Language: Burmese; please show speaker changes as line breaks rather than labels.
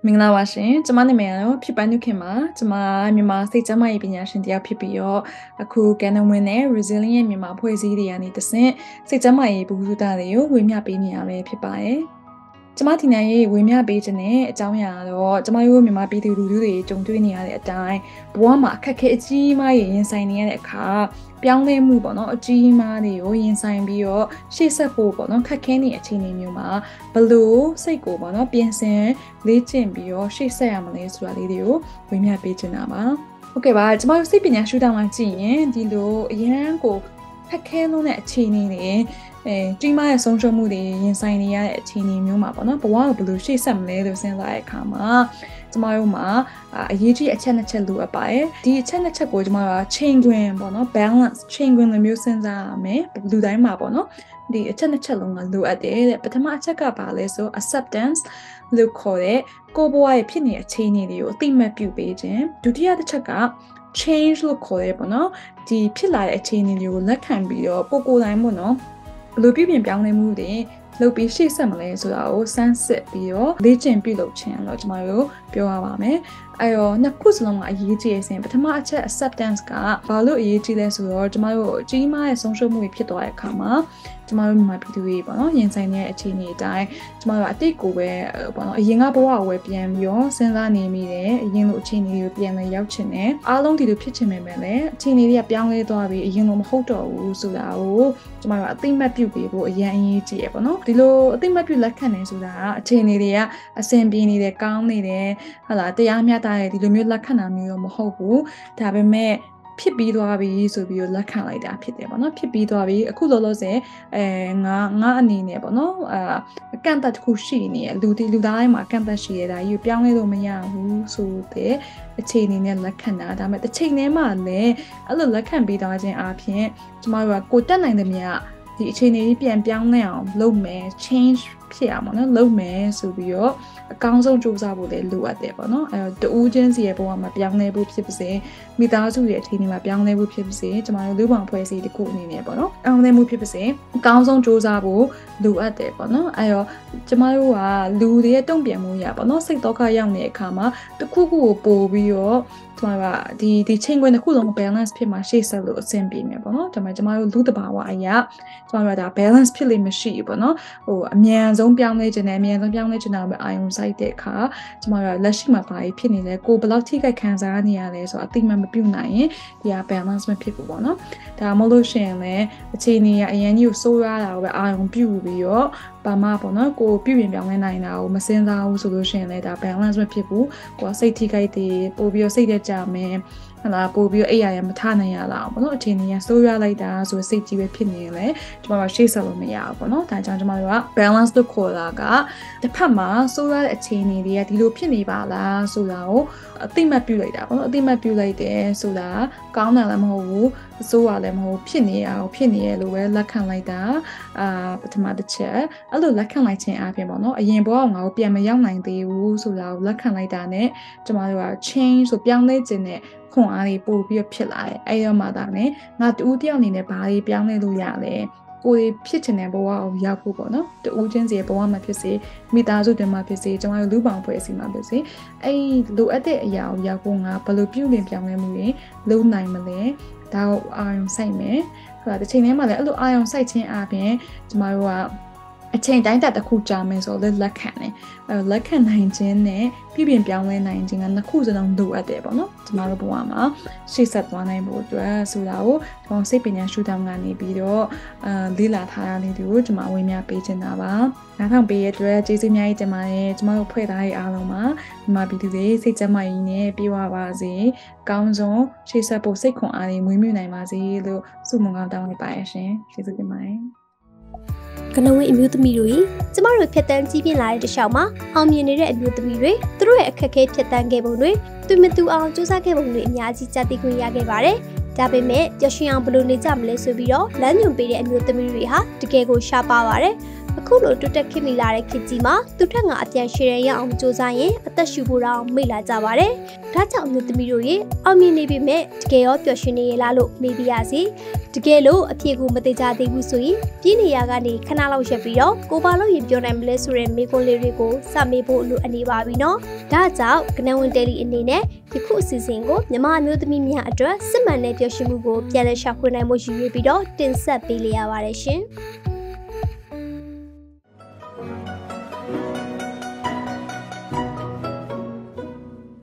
မင်္ဂလာပါရှင်ကျမနာမည်ကတော့ဖြစ်ပန်းနုခင်ပါကျမမြန်မာစိတ်ကျန်းမာရေးပညာရှင်တယောက်ဖြစ်ပြီးတော့အခုကန်နဝင်နဲ့ resilient မြန်မာဖွဲ့စည်းတွေကနေတဆင့်စိတ်ကျန်းမာရေးဗဟုသုတတွေကိုဝေမျှပေးနေရပဲဖြစ်ပါတယ်ကျမဒီနေ့ဝေမျှပေးခြင်းနဲ့အကြောင်းအရာတော့ကျမတို့မြန်မာပြည်သူလူထုတွေကြုံတွေ့နေရတဲ့အတိုင်းဘဝမှာအခက်အခဲအကြီးအမားရင်ဆိုင်နေရတဲ့အခါပြောင်းလဲမှုပေါ့နော်အကြီးအမားတွေကိုရင်ဆိုင်ပြီးတော့ရှေ့ဆက်ဖို့ပေါ့နော်ခက်ခဲနေတဲ့အခြေအနေမျိုးမှာဘလို့စိတ်ကိုပေါ့နော်ပြင်ဆင်လေ့ကျင့်ပြီးတော့ရှေ့ဆက်ရမလဲဆိုတာလေးတွေကိုဝေမျှပေးချင်တာပါဟုတ်ကဲ့ပါကျမတို့စိတ်ပညာရှုထောင့်မှာကြည့်ရင်ဒီလိုအရန်ကိုခက်ခဲလုံးတဲ့အခြေအနေတွေကြီးမားတဲ့ဆုံးရှုံးမှုတွေရင်ဆိုင်နေရတဲ့အခြေအနေမျိုးမှာပေါ့နော်ဘဝကိုဘယ်လိုရှေ့ဆက်မလဲလို့စဉ်းစားတဲ့အခါမှာကျမတို့မှာအရေးကြီးအချက်နှစ်ချက်လိုအပ်ပါတယ်ဒီအချက်နှစ်ချက်ကိုကျမတို့က chain တွင်ပေါ့နော် balance chain တွင်လိုမျိုးစဉ်းစားရမယ်လူတိုင်းမှာပေါ့နော်ဒီအချက်နှစ်ချက်လုံးကလိုအပ်တယ်တဲ့ပထမအချက်ကပါလဲဆို acceptance လို့ခေါ်တဲ့ကိုယ့်ဘဝရဲ့ဖြစ်နေတဲ့အခြေအနေတွေကိုအသိမှတ်ပြုပေးခြင်းဒုတိယတစ်ချက်က change လို့ခေါ်ရဲပေါ့နော်ဒီဖြစ်လာတဲ့အခြေအနေတွေကိုလက်ခံပြီးတော့ကိုယ်တိုင်းပေါ့နော်ဘယ်လိုပြင်ပြောင်းလဲမှုတွေလုပ်ပြီးရှေ့ဆက်မလဲဆိုတာကိုစမ်းစစ်ပြီးတော့လေ့ကျင့်ပြုလုပ်ခြင်းလို့ကျွန်တော်တို့ပြောရပါမယ်အဲ့တော့နှစ်ခုစလုံးကအရေးကြီးတဲ့ပထမအချက် acceptance ကဘာလို့အရေးကြီးလဲဆိုတော့ကျွန်တော်တို့အကြီးမားတဲ့ဆုံးရှုံးမှုတွေဖြစ်သွားတဲ့အခါမှာကျွန်တော်တို့မြန်မာပြည်သူတွေပေါ့နော်ရင်ဆိုင်နေတဲ့အခြေအနေအတိုင်းကျွန်တော်တို့အတိတ်ကိုပဲပေါ့နော်အရင်ကဘဝကိုပဲပြန်ပြီးတော့စဉ်းစားနေမိတယ်အရင်လိုအခြေအနေတွေကိုပြန်လဲရောက်ချင်တယ်အားလုံးဒီလိုဖြစ်ချင်ပေမဲ့လည်းအခြေအနေတွေကပြောင်းလဲသွားပြီးအရင်လိုမဟုတ်တော့ဘူးဆိုတာကိုကျွန်တော်တို့အသိမှတ်ပြုပေးဖို့အရင်အရေးကြီးရပေါ့နော်ဒီလိုအသိမှတ်ပြုလက်ခံနေဆိုတာအခြေအနေတွေကအဆင်ပြေနေတယ်ကောင်းနေတယ်ဟာလားတရားမျှတတဲ့ဒီလိုမျိုးလက်ခံတာမျိုးတော့မဟုတ်ဘူးဒါပေမဲ့ဖြစ်ပြီးသွားပြီဆိုပြီးတော့လက်ခံလိုက်တာဖြစ်တယ်ပေါ့နော်ဖြစ်ပြီးသွားပြီအခုလောလောဆယ်ငါအနေနဲ့ပေါ့နော်အကန့်အသတ်တစ်ခုရှိနေရလူသားတိုင်းမှာအကန့်အသတ်ရှိရတာကြီးပြောင်းလဲလို့မရဘူးဆိုတဲ့အခြေအနေနဲ့လက်ခံတာဒါပေမဲ့တစ်ချိန်တည်းမှာလည်းအဲ့လိုလက်ခံပြီးသွားခြင်းအပြင်ကျမတို့ကကိုတက်နိုင်တဲ့မြတ်ဒီအခြေအနေကြီးပြန်ပြောင်းလဲအောင်လုပ်မယ် change ဖြစ်အောင်ပေါ့နော်လုပ်မယ်ဆိုပြီးတော့အကောင်းဆုံးကြိုးစားဖို့လည်းလိုအပ်တယ်ပေါ့နော်အဲတော့တူးချင်းစီရဲ့ဘဝမှာပြောင်းလဲဖို့ဖြစ်ပါစေမိသားစုရဲ့အခြေအနေမှာပြောင်းလဲဖို့ဖြစ်ပါစေကျမတို့လူပောင်ဖွဲ့စည်းတစ်ခုအနေနဲ့ပေါ့နော်အောင်လဲမှုဖြစ်ပါစေအကောင်းဆုံးကြိုးစားဖို့လိုအပ်တယ်ပေါ့နော်အဲတော့ကျမတို့ကလူတွေရဲ့တုံ့ပြန်မှုရပေါ့နော်စိတ်တော့ခရောက်နေတဲ့အခါမှာတစ်ခုခုကိုပို့ပြီးတော့ကျွန်တော်ကဒီချိန်ခွင်တစ်ခုလုံး balance ဖြစ်မှာရှေ့ဆက်လို့အဆင်ပြေမယ်ပေါ့နော်ဒါပေမဲ့ကျမတို့လူတဘာဝအရာကျွန်တော်ကဒါ balance ဖြစ်လိမ့်မရှိဘူးပေါ့နော်ဟိုအမြန်ဆုံးပြောင်းလဲခြင်းနဲ့အမြန်ဆုံးပြောင်းလဲခြင်းတော့ပဲအာရုံစိုက်တဲ့အခါကျမတို့ကလက်ရှိမှာဘာဖြစ်နေလဲကိုဘယ်လောက်ထိခိုက်ခံစားနေရလဲဆိုတော့အတိမမပြုတ်နိုင်ရင်ဒီက balance မဖြစ်ဘူးပေါ့နော်ဒါမှမဟုတ်လို့ရှိရင်လည်းအခြေအနေကအရင်ကြီးကိုစိုးရတာကိုပဲအာရုံပြုပြီးတော့ပါမပေါ့နော်ကိုပြုပြင်ပြောင်းလဲနိုင်တာကိုမစင်စားဘူးဆိုလို့ရှိရင်လည်းဒါ balance မဖြစ်ဘူးကိုစိတ်ထိခိုက်တယ်ပို့ပြီးတော့စိတ်ကြမယ်ဟလာပို့ပြီးတော့အိပ်ရမထနိုင်ရလားပေါ့နော်အခြေအနေကစိုးရလိုက်တာဆိုစိတ်ကြီးပဲဖြစ်နေရင်လည်းကျမတို့ရှေ့ဆက်လို့မရဘူးပေါ့နော်ဒါကြောင့်ကျမတို့က balance လို့ခေါ်တာကတစ်ဖက်မှာစိုးရတဲ့အခြေအနေတွေကဒီလိုဖြစ်နေပါလားဆိုတာကိုအသိမှတ်ပြုလိုက်တာပေါ့နော်အသိမှတ်ပြုလိုက်တယ်ဆိုတာကောင်းတယ်လည်းမဟုတ်ဘူးအစိုးရလည်းမဟုတ်ဖြစ်နေရအောင်ဖြစ်နေရလို့ပဲလက်ခံလိုက်တာပထမတစ်ချက်အဲ့လိုလက်ခံလိုက်ခြင်းအပြင်ပေါ့နော်အရင်ဘဝကငါ့ကိုပြန်မရောက်နိုင်သေးဘူးဆိုတာကိုလက်ခံလိုက်တာနဲ့ကျမတို့က change ဆိုပြောင်းလဲခြင်းနဲ့ခွန်အားတွေပို့ပြီးဖြစ်လာတယ်အဲ့တော့မှဒါနဲ့ငါတူးတယောက်အနေနဲ့ဘာတွေပြောင်းလဲလို့ရလဲကိုယ်ဖြစ်ချင်တဲ့ဘဝကိုရောက်ဖို့ပေါ့နော်တူးချင်းစီဘဝမှာဖြစ်စေမိသားစုတွေမှာဖြစ်စေကျမတို့လူပောင်ဖွဲ့စီမှာဖြစ်စေအဲ့လိုအပ်တဲ့အရာကိုရောက်ဖို့ငါဘယ်လိုပြုပြင်ပြောင်းလဲမှုတွေလုပ်နိုင်မလဲဒါကိုအာရုံစိုက်မယ်ဆိုတာတစ်ချိန်တည်းမှာလည်းအဲ့လိုအာရုံစိုက်ခြင်းအပြင်ကျမတို့ကအချိန်တိုင်းတက်တစ်ခုကြာမယ်ဆိုတော့လက်ခံတယ်လက်ခံနိုင်ခြင်းနဲ့ပြင်ပြောင်းလဲနိုင်ခြင်းကနှစ်ခုစလုံးလိုအပ်တယ်ပေါ့နော်ကျမတို့ဘဝမှာရှေ့ဆက်သွားနိုင်ဖို့အတွက်ဆိုတာကိုကျွန်တော်စိတ်ပညာရှုထောင့်ကနေပြီးတော့လေ့လာထားတာလေးတွေကိုကျွန်မဝေမျှပေးချင်တာပါနောက်ထောင်ပေးရတဲ့အတွက်ကျေးဇူးအများကြီးတင်ပါတယ်ကျမတို့ဖွဲ့သားရေးအားလုံးမှာမြန်မာပြည်သူတွေစိတ်ကျန်းမာရေးနဲ့ပြည့်ဝပါစေကောင်းဆုံးရှေ့ဆက်ဖို့စိတ်ခွန်အားတွေမွေးမြူနိုင်ပါစေလို့ဆုမွန်ကောင်းတောင်းလိုက်ပါရရှင်ကျေးဇူးတင်ပါတယ်
ကနဝင်းအမျိုးသမီးတို့ကျမတို့ဖြတ်တန်းကြီးပြင်းလာတဲ့တခြားမှာအောင်မြင်နေတဲ့အမျိုးသမီးတွေသူတို့ရဲ့အခက်အခဲဖြတ်တန်းခဲ့ပုံတွေသူမတူအောင်စူးစမ်းခဲ့ပုံတွေအများကြီးကြားသိခွင့်ရခဲ့ပါတယ်။ဒါပေမဲ့ပျော်ရွှင်အောင်ဘယ်လိုနေကြမလဲဆိုပြီးတော့လမ်းညွှန်ပေးတဲ့အမျိုးသမီးတွေဟာတကယ်ကိုရှားပါပါတယ်။အခုလိုတိုးတက်ခင်မိလာတဲ့ခေတ်ကြီးမှာသူထက်ငါအပြန်ရှည်ရအောင်စူးစမ်းရင်အသက်ရှူဖို့တော့မေ့လာကြပါတယ်။ဒါကြောင့်အမျိုးသမီးတို့ရေအောင်မြင်နေပြီမဲ့တကယ်ရောပျော်ရွှင်နေရလားလို့မေးပြရစီ။တကယ်လို့အဖြေကိုမသိကြသေးဘူးဆိုရင်ပြည်နေရကနေခဏလောက်ရက်ပြီးတော့ကိုပါလို့ရင်ပြောနိုင်မလဲဆိုတဲ့မေးခွန်းလေးတွေကိုစမေးဖို့လိုအနေပါပြီနော်။ဒါကြောင့်ကနဝင်တယ်လီအနေနဲ့ဒီခုအစီအစဉ်ကိုမြန်မာအမျိုးသမီးများအတွက်စစ်မှန်တဲ့ပျော်ရွှင်မှုကိုပြန်လည်ရှာဖွေနိုင်မှုရည်ရွယ်ပြီးတော့တင်ဆက်ပေးလိုက်ရပါတယ်ရှင်။